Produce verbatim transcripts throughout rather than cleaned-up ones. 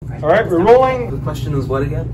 All right, we're rolling. The question is what again?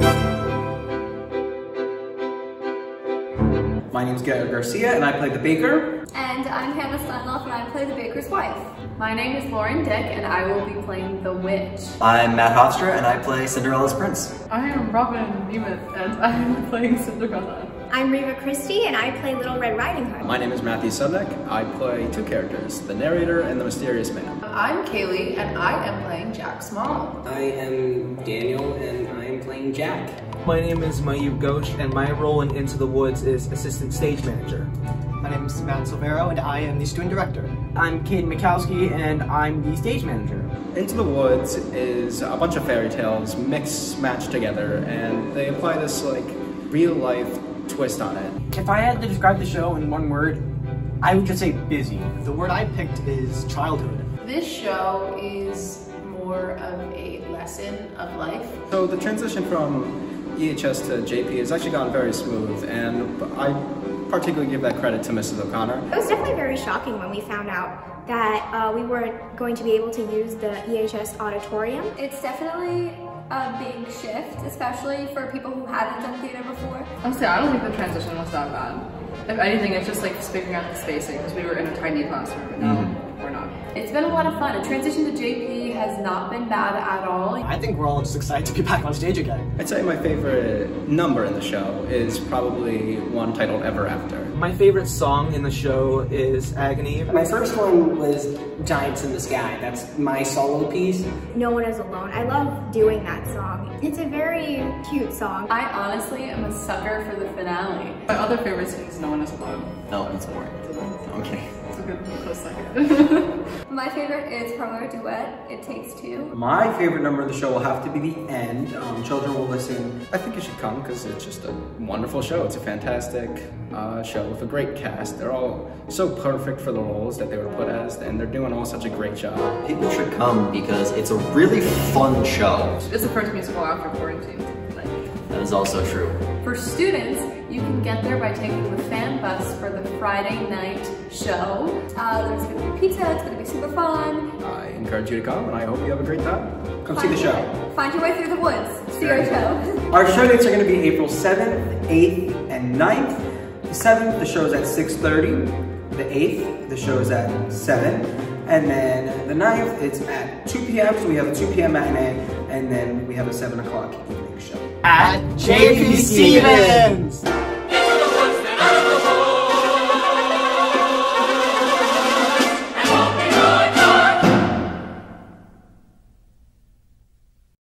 My name's Garrett Garcia, and I play the baker. And I'm Hannah Steinloff, and I play the baker's wife. My name is Lauren Dick, and I will be playing the witch. I'm Matt Hofstra, and I play Cinderella's prince. I am Robin Nemeth, and I am playing Cinderella. I'm Reva Christie, and I play Little Red Riding Hood. My name is Matthew Subnek. I play two characters, the narrator and the mysterious man. I'm Kaylee, and I am playing Jack Small. I am Daniel, and I am playing Jack. My name is Mayub Ghosh, and my role in Into the Woods is assistant stage manager. My name is Matt Silvero, and I am the student director. I'm Caden Mikowski, and I'm the stage manager. Into the Woods is a bunch of fairy tales mixed, matched together, and they apply this like real life twist on it. If I had to describe the show in one word, I would just say busy. The word I picked is childhood. This show is more of a lesson of life. So the transition from E H S to J P has actually gone very smooth, and I particularly give that credit to Missus O'Connor. It was definitely very shocking when we found out that uh, we weren't going to be able to use the E H S auditorium. It's definitely a big shift, especially for people who haven't done theater before. Honestly, I don't think the transition was that bad. If anything, it's just like figuring out the spacing, because we were in a tiny classroom, and now mm-hmm. we're not. It's been a lot of fun. A transition to J P has not been bad at all. I think we're all just excited to be back on stage again. I'd say my favorite number in the show is probably one titled Ever After. My favorite song in the show is Agony. My first one was Giants in the Sky. That's my solo piece. No One Is Alone. I love doing that song. It's a very cute song. I honestly am a sucker for the finale. My other favorite scene is No One Is Alone. No, it's boring. Okay. It's a good close second. My favorite is Promo Duet, It Takes Two. My favorite number of the show will have to be the end. Um, children will listen. I think you should come because it's just a wonderful show. It's a fantastic uh, show with a great cast. They're all so perfect for the roles that they were put as, and they're doing all such a great job. People should come because it's a really fun show. It's the first musical after quarantine. That is also true. For students, you can get there by taking the fan bus for the Friday night show. Uh, there's gonna be pizza, it's gonna be super fun. I encourage you to come, and I hope you have a great time. Come Find see the your show. Way. Find your way through the woods. See our show. Our show dates are going to be April seventh, eighth, and ninth. The seventh, the show's at six thirty. The eighth, the show's at seven. And then the ninth, it's at two p m So we have a two p m matinee, and then we have a seven o'clock evening show. At J P Stevens!